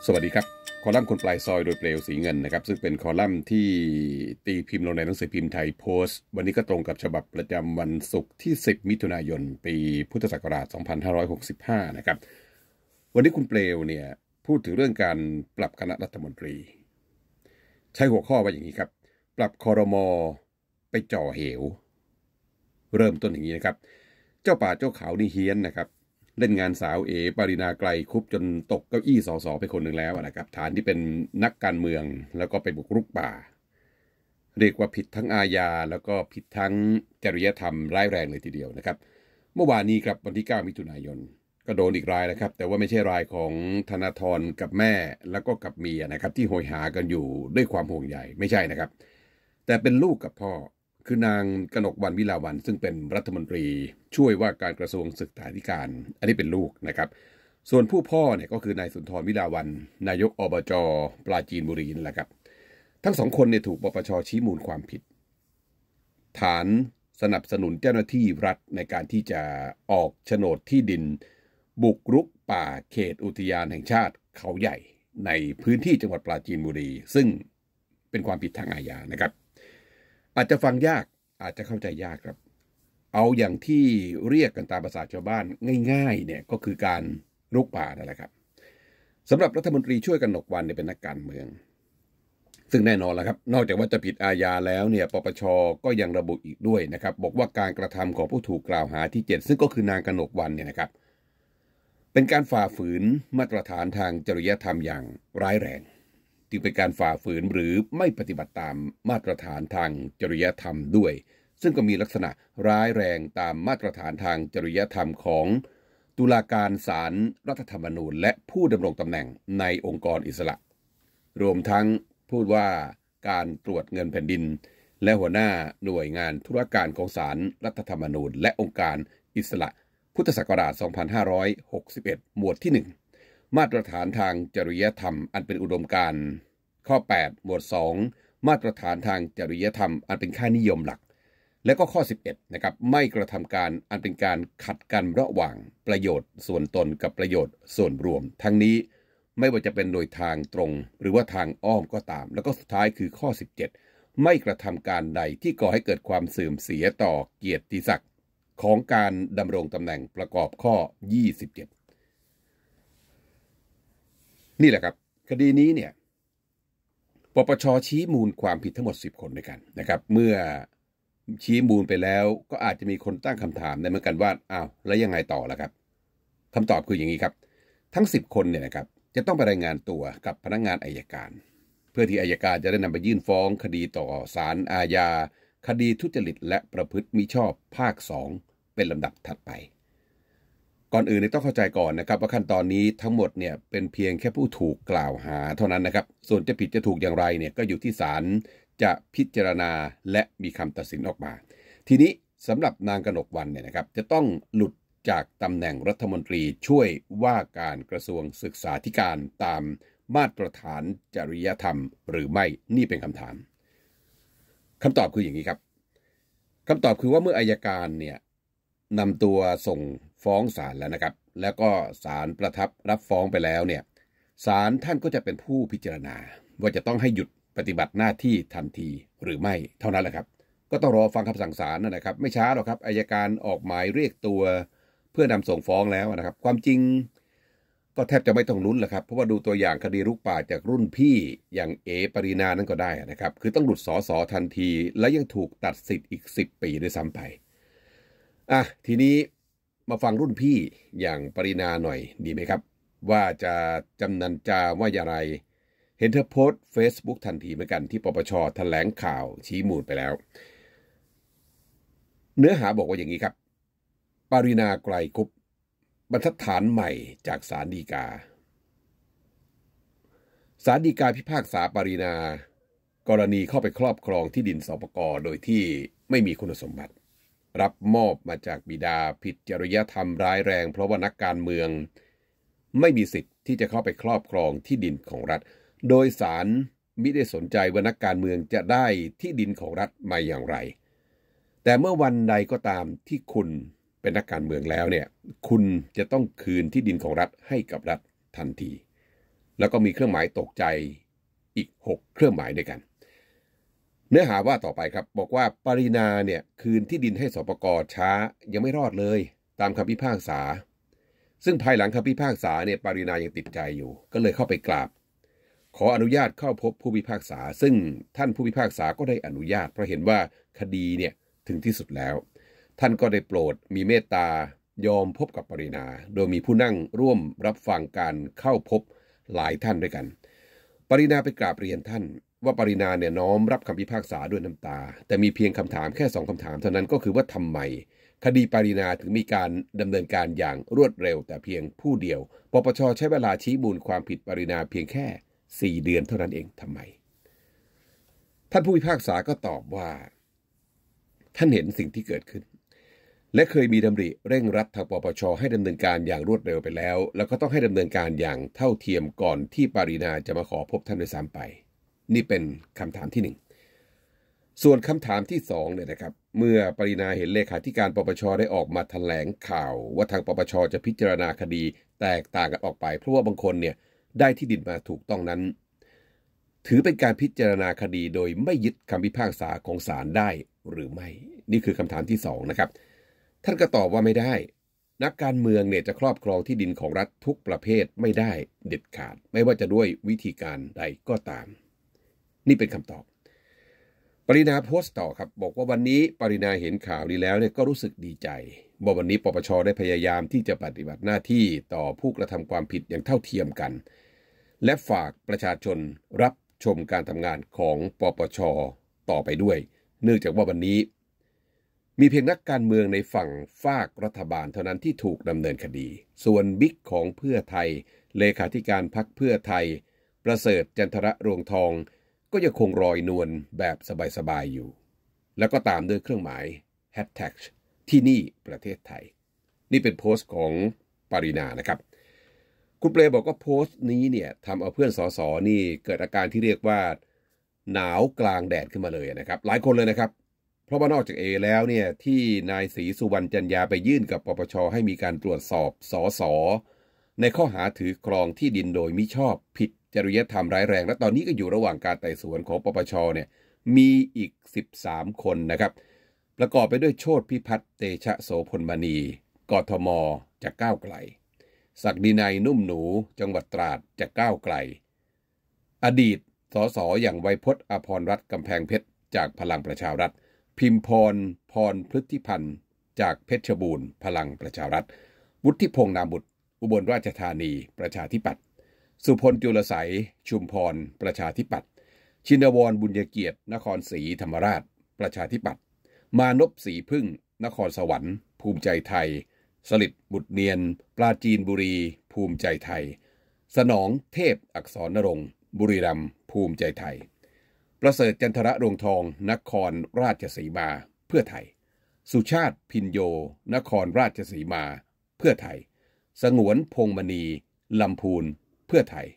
สวัสดีครับคอลัมน์คนปลายซอยโดยเปลวสีเงินนะครับซึ่งเป็นคอลัมน์ที่ตีพิมพ์ลงในหนังสือพิมพ์ไทยโพสต์วันนี้ก็ตรงกับฉบับประจำวันศุกร์ที่10มิถุนายนปีพุทธศักราช2565นะครับวันนี้คุณเปลวเนี่ยพูดถึงเรื่องการปรับคณะรัฐมนตรีใช้หัวข้อว่าอย่างนี้ครับปรับครม.ไปจ่อเหวเริ่มต้นอย่างนี้นะครับเจ้าป่าเจ้าเขานี่เฮี้ยนนะครับเล่นงานสาวเอปรินาไกลคุบจนตกเก้าอี้สสไปคนหนึ่งแล้วนะครับฐานที่เป็นนักการเมืองแล้วก็ไปบุกรุกป่าเรียกว่าผิดทั้งอาญาแล้วก็ผิดทั้งจริยธรรมร้ายแรงเลยทีเดียวนะครับเมื่อวานนี้ครับวันที่9มิถุนายนก็โดนอีกรายนะครับแต่ว่าไม่ใช่รายของธนาธรกับแม่แล้วก็กับเมียนะครับที่โหยหากันอยู่ด้วยความห่วงใยไม่ใช่นะครับแต่เป็นลูกกับพ่อคือนางกนกวรรณวิลาวัลย์ซึ่งเป็นรัฐมนตรีช่วยว่าการกระทรวงศึกษาธิการอันนี้เป็นลูกนะครับส่วนผู้พ่อเนี่ยก็คือนายสุนทรวิลาวัลย์นายกอบจ.ปราจีนบุรีนั่นแหละครับทั้งสองคนเนี่ยถูกปปช.ชี้มูลความผิดฐานสนับสนุนเจ้าหน้าที่รัฐในการที่จะออกโฉนดที่ดินบุกรุกป่าเขตอุทยานแห่งชาติเขาใหญ่ในพื้นที่จังหวัดปราจีนบุรีซึ่งเป็นความผิดทางอาญานะครับอาจจะฟังยากอาจจะเข้าใจยากครับเอาอย่างที่เรียกกันตามภาษาชาวบ้านง่ายๆเนี่ยก็คือการรุกป่านั่นแหละครับสำหรับรัฐมนตรีช่วยกนกวรรณเนี่ยเป็นนักการเมืองซึ่งแน่นอนแล้วครับนอกจากว่าจะผิดอาญาแล้วเนี่ยปปช.ก็ยังระบุอีกด้วยนะครับบอกว่าการกระทำของผู้ถูกกล่าวหาที่7ซึ่งก็คือนางกนกวรรณเนี่ยนะครับเป็นการฝ่าฝืนมาตรฐานทางจริยธรรมอย่างร้ายแรงจึงเป็นการฝ่าฝืนหรือไม่ปฏิบัติตามมาตรฐานทางจริยธรรมด้วยซึ่งก็มีลักษณะร้ายแรงตามมาตรฐานทางจริยธรรมของตุลาการศาลรัฐธรรมนูญและผู้ดำรงตำแหน่งในองค์กรอิสระรวมทั้งพูดว่าการตรวจเงินแผ่นดินและหัวหน้าหน่วยงานธุรการของศาลรัฐธรรมนูญและองค์การอิสระพุทธศักราช2561หมวดที่1มาตรฐานทางจริยธรรมอันเป็นอุดมการณ์ข้อ8หมวด2มาตรฐานทางจริยธรรมอันเป็นค่านิยมหลักและก็ข้อ11นะครับไม่กระทำการอันเป็นการขัดกันระหว่างประโยชน์ส่วนตนกับประโยชน์ส่วนรวมทั้งนี้ไม่ว่าจะเป็นโดยทางตรงหรือว่าทางอ้อมก็ตามแล้วก็สุดท้ายคือข้อ17ไม่กระทำการใดที่ก่อให้เกิดความเสื่อมเสียต่อเกียรติศักดิ์ของการดำรงตำแหน่งประกอบข้อ27นี่แหละครับคดีนี้เนี่ยปปช.ชี้มูลความผิดทั้งหมด10คนด้วยกันนะครับเมื่อชี้มูลไปแล้วก็อาจจะมีคนตั้งคำถามได้เหมือนกันว่าอ้าวแล้วยังไงต่อล่ะครับคำตอบคืออย่างนี้ครับทั้ง10คนเนี่ยนะครับจะต้องไปรายงานตัวกับพนักงานอัยการเพื่อที่อัยการจะได้นำไปยื่นฟ้องคดีต่อศาลอาญาคดีทุจริตและประพฤติมิชอบภาค2เป็นลำดับถัดไปก่อนอื่นต้องเข้าใจก่อนนะครับว่าขั้นตอนนี้ทั้งหมดเนี่ยเป็นเพียงแค่ผู้ถูกกล่าวหาเท่านั้นนะครับส่วนจะผิดจะถูกอย่างไรเนี่ยก็อยู่ที่ศาลจะพิจารณาและมีคำตัดสินออกมาทีนี้สำหรับนางกนกวรรณเนี่ยนะครับจะต้องหลุดจากตำแหน่งรัฐมนตรีช่วยว่าการกระทรวงศึกษาธิการตามมาตรฐานจริยธรรมหรือไม่นี่เป็นคำถามคำตอบคืออย่างนี้ครับคำตอบคือว่าเมื่ออัยการเนี่ยนำตัวส่งฟ้องศาลแล้วนะครับแล้วก็ศาลประทับรับฟ้องไปแล้วเนี่ยศาลท่านก็จะเป็นผู้พิจารณาว่าจะต้องให้หยุดปฏิบัติหน้าที่ทันทีหรือไม่เท่านั้นแหละครับก็ต้องรอฟังคำสั่งศาลนะครับไม่ช้าหรอกครับอัยการออกหมายเรียกตัวเพื่อนำส่งฟ้องแล้วนะครับความจริงก็แทบจะไม่ต้องลุ้นแหละครับเพราะว่าดูตัวอย่างคดีรุกป่าจากรุ่นพี่อย่างเอปรินานั้นก็ได้นะครับคือต้องหลุดสสทันทีและยังถูกตัดสิทธิ์อีก10 ปีด้วยซ้ำไปทีนี้มาฟังรุ่นพี่อย่างปรินาหน่อยดีไหมครับว่าจะจำนันจาว่าอย่างไรเห็นเธอโพสต์ Facebook ทันทีเหมือนกันที่ปปช.แถลงข่าวชี้มูลไปแล้วเนื้อหาบอกว่าอย่างนี้ครับปรินาไกลคุปบรรทัดฐานใหม่จากศาลฎีกาศาลฎีกาพิพากษาปรินากรณีเข้าไปครอบครองที่ดินสปก.โดยที่ไม่มีคุณสมบัติรับมอบมาจากบิดาผิดจริยธรรมร้ายแรงเพราะว่านักการเมืองไม่มีสิทธิ์ที่จะเข้าไปครอบครองที่ดินของรัฐโดยศาลมิได้สนใจว่านักการเมืองจะได้ที่ดินของรัฐมาอย่างไรแต่เมื่อวันใดก็ตามที่คุณเป็นนักการเมืองแล้วเนี่ยคุณจะต้องคืนที่ดินของรัฐให้กับรัฐทันทีแล้วก็มีเครื่องหมายตกใจอีก6เครื่องหมายด้วยกันเนื้อหาว่าต่อไปครับบอกว่าปรินาเนี่ยคืนที่ดินให้สปก.ช้ายังไม่รอดเลยตามคำพิพากษาซึ่งภายหลังคำพิพากษาเนี่ยปรินายังติดใจอยู่ก็เลยเข้าไปกราบขออนุญาตเข้าพบผู้พิพากษาซึ่งท่านผู้พิพากษาก็ได้อนุญาตเพราะเห็นว่าคดีเนี่ยถึงที่สุดแล้วท่านก็ได้โปรดมีเมตตายอมพบกับปรินาโดยมีผู้นั่งร่วมรับฟังการเข้าพบหลายท่านด้วยกันปรินาไปกราบเรียนท่านว่าปรินาเนี่ยน้อมรับคำพิพากษาด้วยน้ำตาแต่มีเพียงคำถามแค่2คำถามเท่านั้นก็คือว่าทำไมคดีปรินาถึงมีการดำเนินการอย่างรวดเร็วแต่เพียงผู้เดียวปปชใช้เวลาชี้มูลความผิดปรินาเพียงแค่4เดือนเท่านั้นเองทำไมท่านผู้พิพากษาก็ตอบว่าท่านเห็นสิ่งที่เกิดขึ้นและเคยมีดำริเร่งรัดทางปปชให้ดำเนินการอย่างรวดเร็วไปแล้วแล้วก็ต้องให้ดำเนินการอย่างเท่าเทียมก่อนที่ปรินาจะมาขอพบท่านด้วยซ้ำไปนี่เป็นคำถามที่1ส่วนคำถามที่2เนี่ยนะครับเมื่อปรินาเห็นเลขาธิการปปชได้ออกมาแถลงข่าวว่าทางปปชจะพิจารณาคดีแตกต่างกันออกไปเพราะว่าบางคนเนี่ยได้ที่ดินมาถูกต้องนั้นถือเป็นการพิจารณาคดีโดยไม่ยึดคำพิพากษาของศาลได้หรือไม่นี่คือคำถามที่2นะครับท่านก็ตอบว่าไม่ได้นักการเมืองเนี่ยจะครอบครองที่ดินของรัฐทุกประเภทไม่ได้เด็ดขาดไม่ว่าจะด้วยวิธีการใดก็ตามนี่เป็นคำตอบปรินาโพสต์ต่อครับบอกว่าวันนี้ปรินาเห็นข่าวนี้แล้วเนี่ยก็รู้สึกดีใจว่าวันนี้ปปชได้พยายามที่จะปฏิบัติหน้าที่ต่อผู้กระทำความผิดอย่างเท่าเทียมกันและฝากประชาชนรับชมการทำงานของปปชต่อไปด้วยเนื่องจากว่าวันนี้มีเพียงนักการเมืองในฝั่งฝากรัฐบาลเท่านั้นที่ถูกดำเนินคดีส่วนบิ๊กของเพื่อไทยเลขาธิการพรรคเพื่อไทยประเสริฐจันทระรวงทองก็ยังคงลอยนวลแบบสบายๆอยู่แล้วก็ตามด้วยเครื่องหมายแฮชแท็กที่นี่ประเทศไทยนี่เป็นโพสต์ของปรินานะครับคุณเปรบอกว่าโพสต์นี้เนี่ยทำเอาเพื่อนสสนี่เกิดอาการที่เรียกว่าหนาวกลางแดดขึ้นมาเลยนะครับหลายคนเลยนะครับเพราะว่านอกจากแล้วเนี่ยที่นายศรีสุวรรณจันยาไปยื่นกับปปชให้มีการตรวจสอบสสในข้อหาถือครองที่ดินโดยมิชอบผิดจริยธรรมร้ายแรงและตอนนี้ก็อยู่ระหว่างการไต่สวนของปปชเนี่ยมีอีก13คนนะครับประกอบไปด้วยโชติพิพัฒน์เตชะโสพลมณีกทมจากก้าวไกลศักดินัยนุ่มหนูจังหวัดตราดจากก้าวไกลอดีตสสอย่างไวยพจน์อภรรัตน์กำแพงเพชรจากพลังประชารัฐพิมพรพรพฤทธิพันธ์จากเพชรบูรณ์พลังประชารัฐวุฒิพงษ์นามบุตรอุบลราชธานีประชาธิปัตย์สุพลจุลไสยชุมพรประชาธิปัตย์ชินวรบุญเกียรตินครศรีธรรมราชประชาธิปัตย์มานพศรีพึ่งนครสวรรค์ภูมิใจไทยสลิดบุตรเนียนปราจีนบุรีภูมิใจไทยสนองเทพอักษรนรงค์บุรีรัมย์ภูมิใจไทยประเสริฐจันทระรวงทองนครราชสีมาเพื่อไทยสุชาติพินโยนครราชสีมาเพื่อไทยสงวนพงษ์มณีลำพูนเพื่อไทย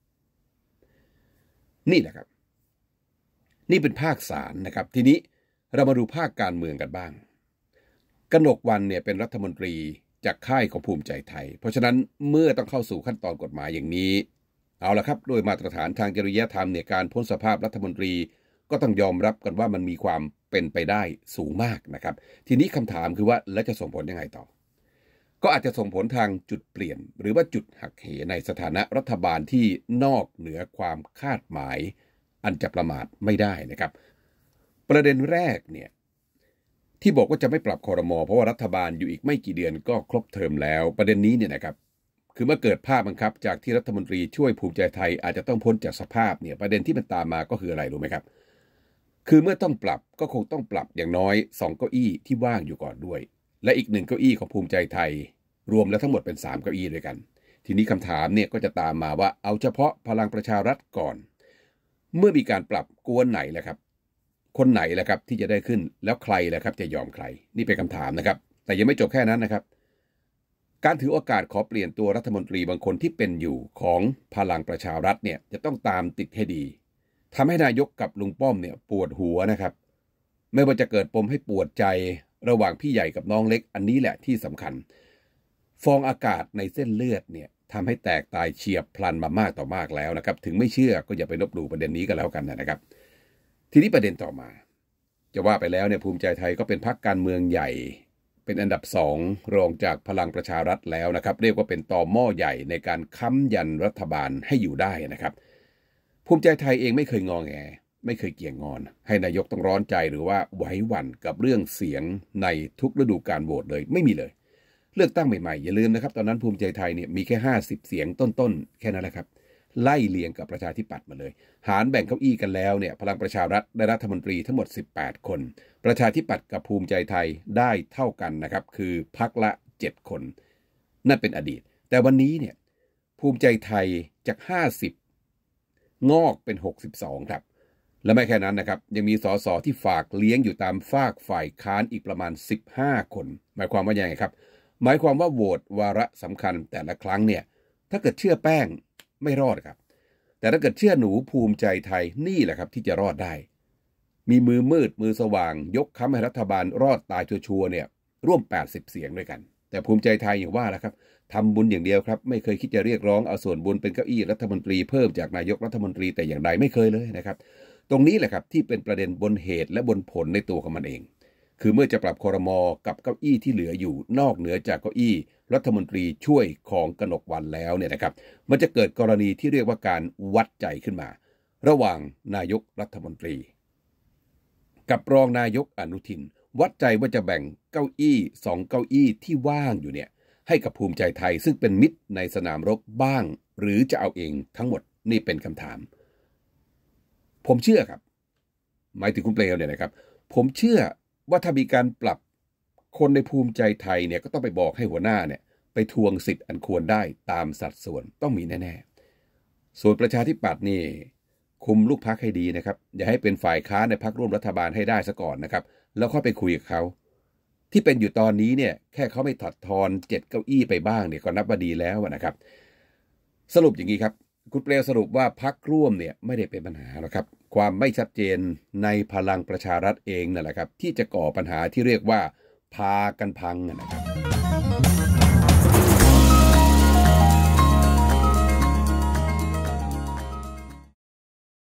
นี่แหละครับนี่เป็นภาคศาลนะครับทีนี้เรามาดูภาคการเมืองกันบ้างกนกวรรณเนี่ยเป็นรัฐมนตรีจากค่ายของภูมิใจไทยเพราะฉะนั้นเมื่อต้องเข้าสู่ขั้นตอนกฎหมายอย่างนี้เอาละครับโดยมาตรฐานทางจริยธรรมเนี่ยการพ้นสภาพรัฐมนตรีก็ต้องยอมรับกันว่ามันมีความเป็นไปได้สูงมากนะครับทีนี้คำถามคือว่าแล้วจะส่งผลยังไงต่อก็อาจจะส่งผลทางจุดเปลี่ยนหรือว่าจุดหักเหในสถานะรัฐบาลที่นอกเหนือความคาดหมายอันจะประมาทไม่ได้นะครับประเด็นแรกเนี่ยที่บอกว่าจะไม่ปรับครม.เพราะว่ารัฐบาลอยู่อีกไม่กี่เดือนก็ครบเทอมแล้วประเด็นนี้เนี่ยนะครับคือเมื่อเกิดภาพบังคับจากที่รัฐมนตรีช่วยภูมิใจไทยอาจจะต้องพ้นจากสภาพเนี่ยประเด็นที่มันตามมาก็คืออะไรรู้ไหมครับคือเมื่อต้องปรับก็คงต้องปรับอย่างน้อย2เก้าอี้ที่ว่างอยู่ก่อนด้วยและอีก1เก้าอี้ของภูมิใจไทยรวมแล้วทั้งหมดเป็น3เก้าอี้ด้วยกันทีนี้คำถามเนี่ยก็จะตามมาว่าเอาเฉพาะพลังประชารัฐก่อนเมื่อมีการปรับกวนไหนแหละครับคนไหนแหละครับที่จะได้ขึ้นแล้วใครแหละครับจะยอมใครนี่เป็นคำถามนะครับแต่ยังไม่จบแค่นั้นนะครับการถือโอกาสขอเปลี่ยนตัวรัฐมนตรีบางคนที่เป็นอยู่ของพลังประชารัฐเนี่ยจะต้องตามติดให้ดีทำให้นายกกับลุงป้อมเนี่ยปวดหัวนะครับไม่ว่าจะเกิดปมให้ปวดใจระหว่างพี่ใหญ่กับน้องเล็กอันนี้แหละที่สำคัญฟองอากาศในเส้นเลือดเนี่ยทำให้แตกตายเฉียบพลันมามากต่อมากแล้วนะครับถึงไม่เชื่อก็อย่าไปลบหลู่ประเด็นนี้กันแล้วกันนะครับทีนี้ประเด็นต่อมาจะว่าไปแล้วเนี่ยภูมิใจไทยก็เป็นพรรคการเมืองใหญ่เป็นอันดับ2รองจากพลังประชารัฐแล้วนะครับเรียกว่าเป็นตอหม้อใหญ่ในการค้ำยันรัฐบาลให้อยู่ได้นะครับภูมิใจไทยเองไม่เคยงอแงไม่เคยเกี่ยงงอนให้นายกต้องร้อนใจหรือว่าไหวหวั่นกับเรื่องเสียงในทุกฤดูกาลโหวตเลยไม่มีเลยเลือกตั้งใหม่ๆอย่าลืมนะครับตอนนั้นภูมิใจไทยเนี่ยมีแค่50เสียงต้นๆแค่นั้นแหละครับไล่เลียงกับประชาธิปัตย์มาเลยหารแบ่งเก้าอี้กันแล้วเนี่ยพลังประชารัฐได้รัฐมนตรีทั้งหมด18คนประชาธิปัตย์กับภูมิใจไทยได้เท่ากันนะครับคือพรรคละ7คนนั่นเป็นอดีตแต่วันนี้เนี่ยภูมิใจไทยจาก50งอกเป็น62ครับและไม่แค่นั้นนะครับยังมีสสที่ฝากเลี้ยงอยู่ตามฝากฝ่ายค้านอีกประมาณ15คนหมายความว่ายังไงครับหมายความว่าโหวตวาระสำคัญแต่ละครั้งเนี่ยถ้าเกิดเชื่อแป้งไม่รอดครับแต่ถ้าเกิดเชื่อหนูภูมิใจไทยนี่แหละครับที่จะรอดได้มีมือมืดมือสว่างยกค้ำให้รัฐบาลรอดตายชัวร์เนี่ยร่วม80เสียงด้วยกันแต่ภูมิใจไทยอย่างว่าแหละครับทำบุญอย่างเดียวครับไม่เคยคิดจะเรียกร้องเอาส่วนบุญเป็นเก้าอี้รัฐมนตรีเพิ่มจากนายกรัฐมนตรีแต่อย่างใดไม่เคยเลยนะครับตรงนี้แหละครับที่เป็นประเด็นบนเหตุและบนผลในตัวของมันเองคือเมื่อจะปรับครม.กับเก้าอี้ที่เหลืออยู่นอกเหนือจากเก้าอี้รัฐมนตรีช่วยของกนกวรรณแล้วเนี่ยนะครับมันจะเกิดกรณีที่เรียกว่าการวัดใจขึ้นมาระหว่างนายกรัฐมนตรีกับรองนายกอนุทินวัดใจว่าจะแบ่งเก้าอี้2เก้าอี้ที่ว่างอยู่เนี่ยให้กับภูมิใจไทยซึ่งเป็นมิตรในสนามรบบ้างหรือจะเอาเองทั้งหมดนี่เป็นคำถามผมเชื่อครับหมายถึงคุณเปลวเนี่ยนะครับผมเชื่อว่าถ้ามีการปรับคนในภูมิใจไทยเนี่ยก็ต้องไปบอกให้หัวหน้าเนี่ยไปทวงสิทธิ์อันควรได้ตามสัดส่วนต้องมีแน่ๆส่วนประชาธิปัตย์นี่คุมลูกพรรคให้ดีนะครับอย่าให้เป็นฝ่ายค้านในพรรคร่วมรัฐบาลให้ได้ซะก่อนนะครับแล้วค่อยไปคุยกับเขาที่เป็นอยู่ตอนนี้เนี่ยแค่เขาไม่ถอดทอน7เก้าอี้ไปบ้างเนี่ยก็นับว่าดีแล้วนะครับสรุปอย่างนี้ครับคุณเปลวสรุปว่าพรรคร่วมเนี่ยไม่ได้เป็นปัญหาหรอกครับความไม่ชัดเจนในพลังประชารัฐเองนั่นแหละครับที่จะก่อปัญหาที่เรียกว่าพากันพังนะครับ